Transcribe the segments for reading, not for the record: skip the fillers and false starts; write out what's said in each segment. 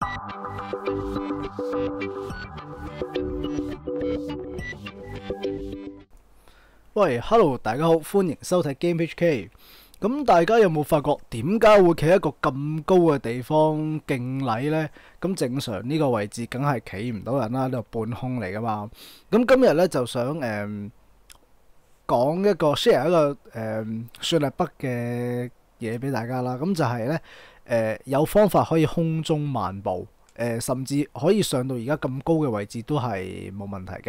喂，Hello，大家好，歡迎收睇 GameHK。咁大家有冇發覺點解會企一個咁高嘅地方敬禮呢？咁正常呢個位置梗係企唔到人啦，呢個半空嚟噶嘛。咁今日呢，就想講一個 share 一個算係北嘅嘢俾大家啦。咁就係呢，有方法可以空中漫步，甚至可以上到而家咁高嘅位置都係冇問題嘅。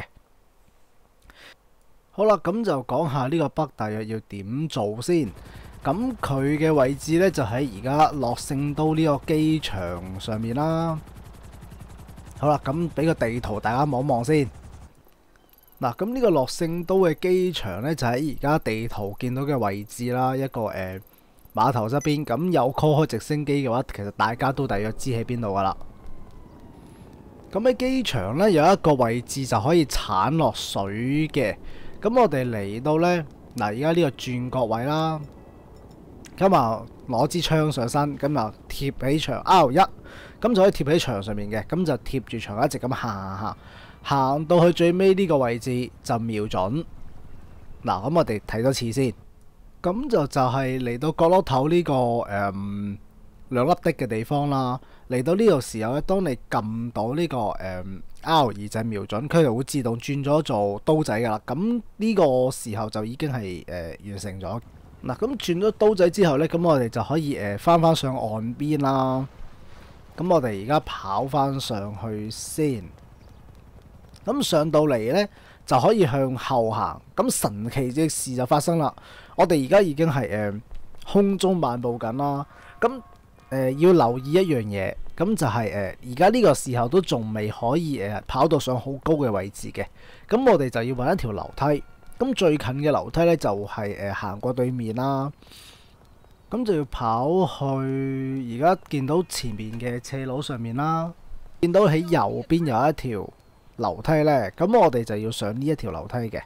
好啦，咁就講下呢個北大約要點做先。咁佢嘅位置呢，就喺而家樂聖都呢個機場上面啦。好啦，咁俾個地圖大家望一望先。嗱，咁呢個樂聖都嘅機場呢，就喺而家地圖見到嘅位置啦，一個碼頭側邊。咁有 call 開直升機嘅話，其實大家都大約知喺邊度噶啦。咁喺機場呢，有一個位置就可以鏟落水嘅。咁我哋嚟到呢，嗱，而家呢個轉角位啦，咁啊攞支槍上身，咁啊貼喺牆 R1，咁就可以貼喺牆上面嘅，咁就貼住牆一直咁行到去最尾呢個位置就瞄準。嗱，咁我哋睇多次先，咁就係嚟到角落頭呢個兩粒的嘅地方啦。嚟到呢個時候咧，當你撳到呢個R2就係瞄準，佢就會自動轉咗做刀仔噶啦。咁呢個時候就已經係完成咗。嗱，咁轉咗刀仔之後呢，咁我哋就可以翻上岸邊啦。咁我哋而家跑翻上去先。咁上到嚟呢，就可以向後行。咁神奇嘅事就發生啦！我哋而家已經係空中漫步緊啦。咁要留意一樣嘢，咁就係而家呢個時候都仲未可以跑到上好高嘅位置嘅。咁我哋就要揾一條樓梯。咁最近嘅樓梯呢，就係行過對面啦。咁就要跑去而家見到前面嘅斜路上面啦。見到喺右邊有一條樓梯呢，咁我哋就要上呢一條樓梯嘅。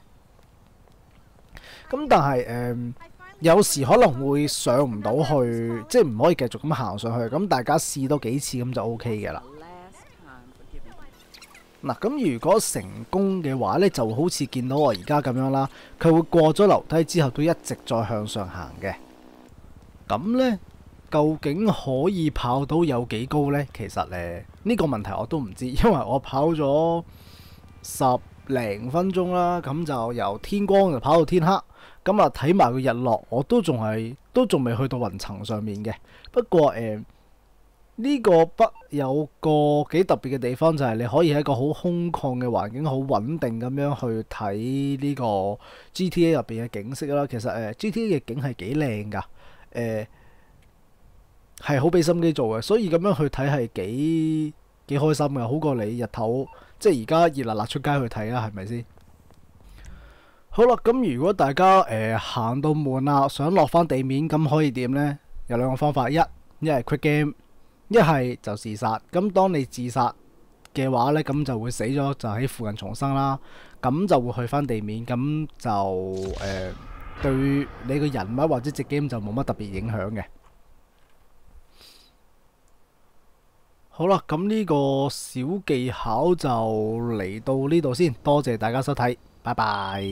咁但係有時可能會上唔到去，即係唔可以繼續咁行上去。咁大家試多幾次咁就 OK 嘅啦。嗱，咁如果成功嘅話呢，就好似見到我而家咁樣啦，佢會過咗樓梯之後都一直再向上行嘅。咁呢，究竟可以跑到有幾高呢？其實呢個問題我都唔知，因為我跑咗10零分鐘啦，咁就由天光就跑到天黑。咁啊，睇埋個日落，我都仲未去到雲層上面嘅。不過呢個北有個幾特別嘅地方，就係你可以喺一個好空曠嘅環境，好穩定咁樣去睇呢個 GTA 入邊嘅景色啦。其實GTA 嘅景係幾靚噶，係好俾心機做嘅，所以咁樣去睇係幾開心嘅，好過你日頭即係而家熱辣辣出街去睇啦，係咪先？好啦，咁如果大家行到悶啦，想落翻地面，咁可以點呢？有兩個方法，一係 quit game， 一係就自殺。咁當你自殺嘅話呢，咁就會死咗，就喺附近重生啦。咁就會去翻地面，咁就對你個人物或者隻 game 就冇乜特別影響嘅。好啦，咁呢個小技巧就嚟到呢度先，多謝大家收睇。拜拜。